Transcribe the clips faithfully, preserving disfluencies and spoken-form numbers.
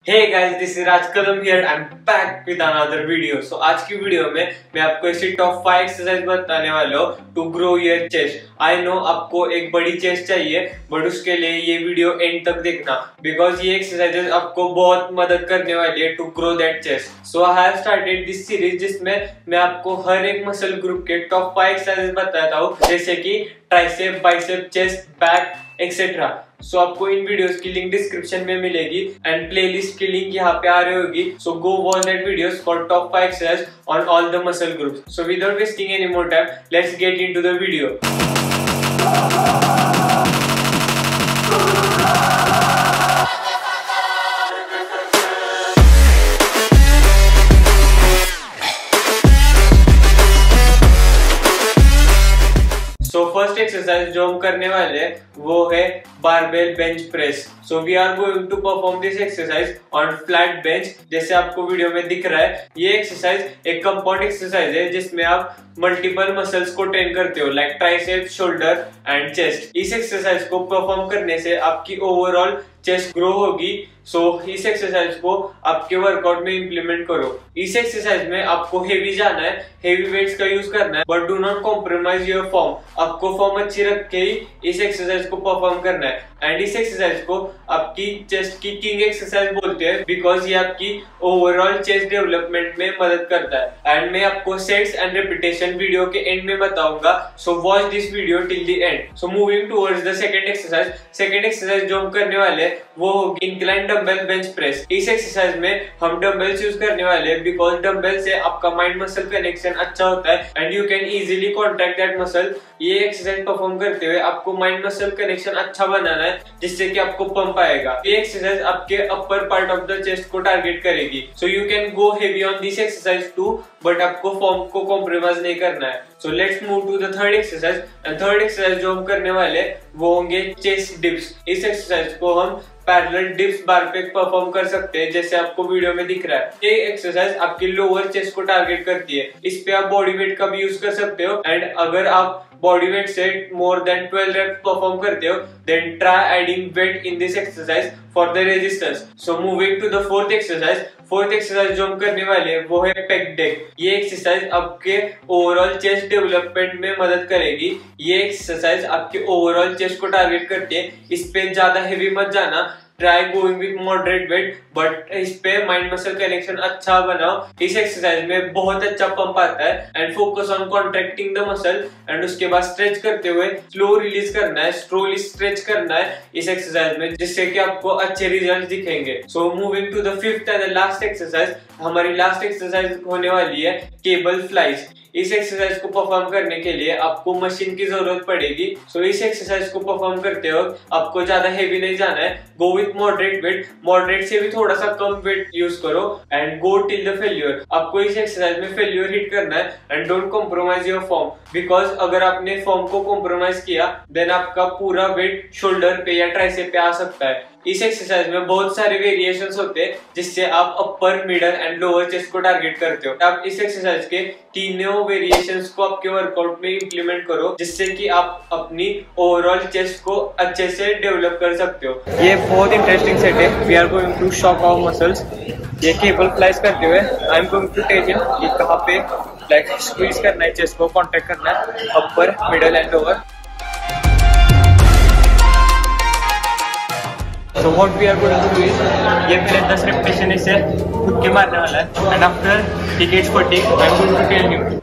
Hey guys, this is Raj Kadam here. I'm back with another video. So आज की video में मैं आपको ऐसी टॉप फाइव एक्सरसाइज बताने वाला हूँ to grow your chest. I know आपको एक बड़ी चेस्ट चाहिए, बट उसके लिए ये वीडियो एंड तक देखना, बिकॉज ये एक्सरसाइजेज आपको बहुत मदद करने वाली है to grow that chest. So I have started this series जिसमें मैं आपको हर एक मसल ग्रुप के टॉप फाइव एक्सरसाइज बताता हूँ, जैसे कि tricep, bicep, chest, back etcetera. So आपको इन वीडियोस की लिंक डिस्क्रिप्शन में मिलेगी एंड प्लेलिस्ट की लिंक यहाँ पे आ रही होगी. So go watch that videos for top five exercise on all the muscle groups. So without wasting any more time, let's get into the video. So first exercise जो हम करने वाले हैं वो है barbell bench press. So we are going to perform this exercise on flat bench, जैसे आपको video में दिख रहा है. ये एक्सरसाइज एक कंपाउंड एक्सरसाइज है जिसमें आप मल्टीपल मसल्स को ट्रेन करते हो, like tricep, shoulder and chest. इस एक्सरसाइज को परफॉर्म करने से आपकी ओवरऑल चेस्ट ग्रो होगी. सो so, इस एक्सरसाइज को आपके वर्कआउट में इंप्लीमेंट करो. इस एक्सरसाइज में आपको हेवी जाना है, हेवी वेट्स का यूज करना है, but do not compromise your form. आपको फॉर्म अच्छी रख के ही इस एक्सरसाइज को परफॉर्म करना है. एंड इस एक्सरसाइज को आपकी चेस्ट की किंग एक्सरसाइज बोलते हैं, बिकॉज ये आपकी ओवरऑल चेस्ट डेवलपमेंट में मदद करता है. एंड मैं आपको सेट्स एंड रेपिटेशन वीडियो के एंड में बताऊंगा. So watch this video till the end. So moving towards the second exercise. Second exercise जो हम करने वाले हैं वो होगी इंक्लाइन डंबल बेंच प्रेस. इस एक्सरसाइज में हम डंबल्स यूज करने वाले हैं, बिकॉज डंबल से आपका माइंड मसल कनेक्शन अच्छा होता है and you can easily contract that muscle. ये एक्सरसाइज परफॉर्म करते हुए आपको माइंड मसल कनेक्शन अच्छा बनाना है, जिससे कि आपको पंप आएगा. ये एक्सरसाइज आपके upper part of the chest को टारगेट करेगी. So you can go heavy on this exercise too, but आपको फॉर्म को कॉम्प्रोमाइज नहीं करना है. So let's move to the third exercise. And third exercise जो हम करने वाले वो होंगे चेस्ट डिप्स. इस एक्सरसाइज को हम पैरेलल डिप्स बार पे परफॉर्म कर सकते हैं, जैसे आपको वीडियो में दिख रहा है. ये एक्सरसाइज आपकी लोअर चेस्ट को टारगेट करती है. इस पे आप बॉडी वेट का भी यूज कर सकते हो. एंड अगर आप बॉडी वेट से more than twelve reps perform करते हो, then try adding weight in this exercise for the resistance. So moving to the fourth exercise. Fourth exercise जो हम करने वाले हैं वो है पेक डेक. ये एक्सरसाइज आपके ओवरऑल चेस्ट डेवलपमेंट में मदद करेगी. ये एक्सरसाइज आपके ओवरऑल चेस्ट को टारगेट करती है. इस पे ज्यादा हेवी मत जाना, try going with moderate weight, but इस पे माइंड मसल कनेक्शन अच्छा बनाओ. इस एक्सरसाइज में बहुत अच्छा पंप आता है. And focus on contracting the muscle and उसके बाद स्ट्रेच करते हुए स्लो रिलीज करना है, स्लोली स्ट्रेच करना है इस एक्सरसाइज में, जिससे कि आपको अच्छे रिजल्ट दिखेंगे. So moving to the fifth and last exercise. हमारी लास्ट एक्सरसाइज होने वाली है केबल फ्लाइज. इस एक्सरसाइज को परफॉर्म करने के लिए आपको मशीन की जरूरत पड़ेगी. सो so, इस एक्सरसाइज को परफॉर्म करते वक्त आपको ज्यादा हेवी नहीं जाना है. Go with moderate weight, moderate से भी थोड़ा सा कम वेट यूज करो and go till the failure. आपको इस एक्सरसाइज में फेल्यूर हिट करना है and don't compromise your form, because अगर आपने फॉर्म को कॉम्प्रोमाइज किया देन आपका पूरा वेट शोल्डर पे या ट्राइसेप पे आ सकता है. इस एक्सरसाइज में बहुत सारे वेरिएशंस होते हैं, जिससे आप upper, middle and lower chest को टारगेट करते हो. आप इस एक्सरसाइज के तीनों वेरिएशंस को आपके वर्कआउट में इंप्लीमेंट करो, जिससे कि आप अपनी ओवरऑल चेस्ट को अच्छे से डेवलप कर सकते हो. ये बहुत इंटरेस्टिंग सेट है. We are going to shock our muscles. ये केबल फ्लाइज करते हुए I am going to take in. ये कहाँ पे लाइक स्क्वीज करना है, चेस्ट को कॉन्ट्रैक्ट करना है, upper, middle and lower. So what we are going to do is, ये पहले दस रेपिटेशन इसे खुद के मारने वाला है. And after he gets fatigue, I am going to tell him.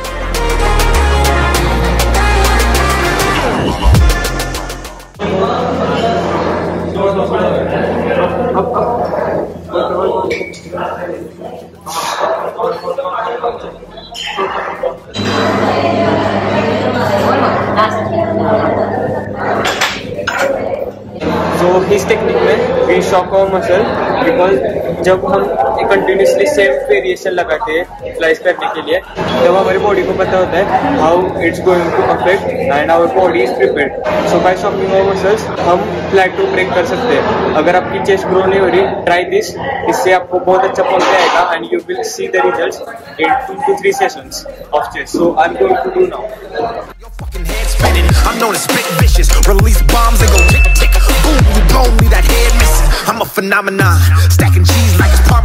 So इस टेक्निक में we shock our muscle, because जब हम कंटिन्यूसली सेम वेरिएशन लगाते हैं फ्लाइज करने के लिए, तब हमारी बॉडी को पता होता है how it's going to affect and our body is prepared. So by shocking our muscles हम प्लेटो ब्रेक कर सकते हैं. अगर आपकी चेस्ट ग्रो नहीं हो रही, ट्राई दिस. इससे आपको बहुत अच्छा पंप आएगा and you will see the results in two two three sessions of chest. So I am going to do now. I'm known as spit vicious, release bombs and go tick tick boom. You blow me that head missing. I'm a phenomenon, stacking G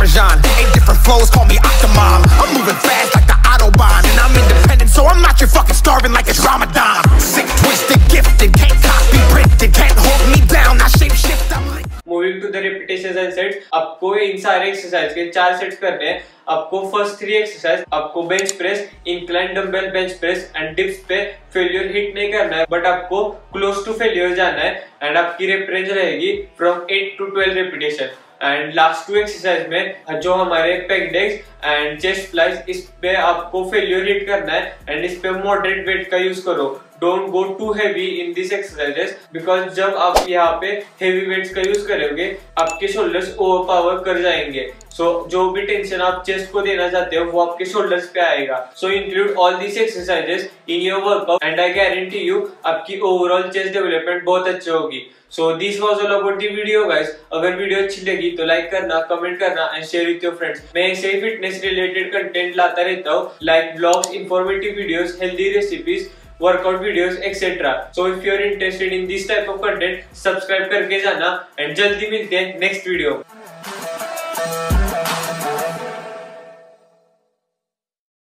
Parmesan. Eight different flows, call me Octomom. I'm moving fast like the Autobahn, and I'm independent, so I'm not your fucking starving like it's Ramadan. Sick, twisted, gifted, can't copy, printed, can't hold me down. I shape shift, I'm lit. Moving to the repetitions and sets, आपको इन सारे exercise के चार sets करने हैं। आपको first three exercise आपको bench press, incline dumbbell bench press and dips पे फेलियर हिट नहीं करना है, बट आपको क्लोज टू फेलियर जाना है एंड आपकी रेप रेंज रहेगी from eight to twelve repetition. And last two exercise में जो हमारे pec decks and chest flies, इस पे आपको फेलियर हिट करना है एंड इस पे मॉडरेट वेट का यूज करो। Don't go too heavy in this exercises, because जब आप यहाँ पे हेवी वेट्स का यूज करोगे आपके शोल्डर्स ओवर पावर कर जाएंगे। सो so, जो भी टेंशन आप चेस्ट को देना चाहते हो वो आपके शोल्डर्स पे आएगा। So include all this exercises in your workout and I guarantee you आपकी ओवरऑल चेस्ट डेवलपमेंट बहुत अच्छी होगी। So this was all about the video guys. अगर वीडियो अच्छी लगी तो लाइक करना, कमेंट करना and share with your friends. मैं ऐसे ही फिटनेस रिलेटेड कंटेंट लाता रहता हूँ, like blogs, informative videos, healthy recipes, workout videos etcetera. So if you are interested in this type of content, subscribe करके जाना एंड जल्दी मिलते हैं नेक्स्ट वीडियो।